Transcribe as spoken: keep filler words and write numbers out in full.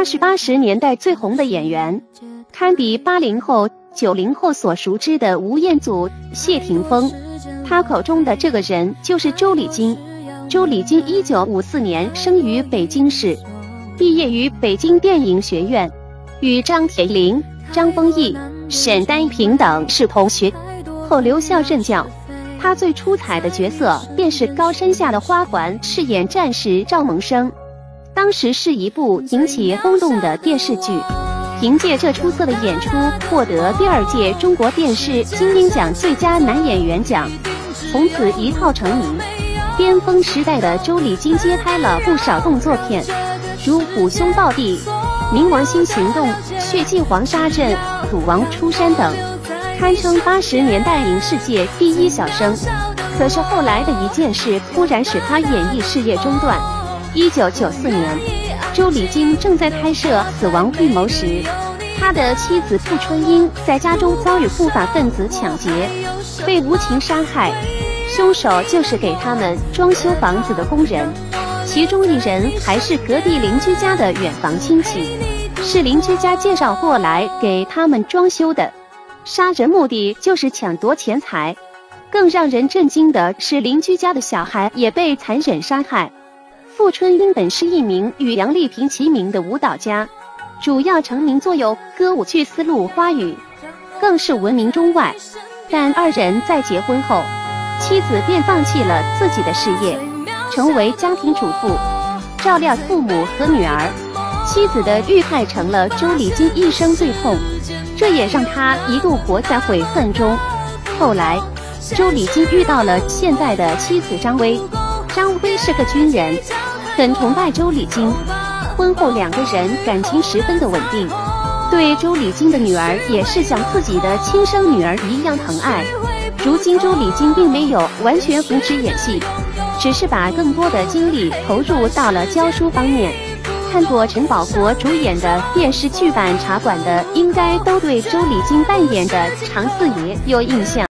她是八十年代最红的演员，堪比八零后、九零后所熟知的吴彦祖、谢霆锋。她口中的这个人就是周礼金。周礼金一九五四年生于北京市，毕业于北京电影学院，与张铁林、张丰毅、沈丹平等是同学，后留校任教。他最出彩的角色便是高山下的花环饰演战士赵萌生，当时是一部引起轰动的电视剧，凭借这出色的演出获得第二届中国电视金鹰奖最佳男演员奖，从此一炮成名。巅峰时代的周礼金接拍了不少动作片，如《虎兄暴弟》、《冥王星行动》、《血祭黄沙镇》、《赌王出山》等，堪称八十年代影视界第一小生。可是后来的一件事突然使他演艺事业中断。一九九四年，周礼金正在拍摄《死亡预谋》时，他的妻子傅春英在家中遭遇不法分子抢劫，被无情杀害。凶手就是给他们装修房子的工人，其中一人还是隔壁邻居家的远房亲戚，是邻居家介绍过来给他们装修的。杀人目的就是抢夺钱财。更让人震惊的是，邻居家的小孩也被残忍杀害。傅春英本是一名与杨丽萍齐名的舞蹈家，主要成名作有歌舞剧《丝路花语》，更是闻名中外。但二人在结婚后，妻子便放弃了自己的事业，成为家庭主妇，照料父母和女儿。妻子的遇害成了周礼金一生最痛，这也让他一度活在悔恨中。后来，周礼金遇到了现在的妻子张薇。张薇是个军人，很崇拜周礼金。婚后两个人感情十分的稳定，对周礼金的女儿也是像自己的亲生女儿一样疼爱。如今周礼金并没有完全停止演戏，只是把更多的精力投入到了教书方面。看过陈宝国主演的电视剧版《茶馆》的，应该都对周礼金扮演的常四爷有印象。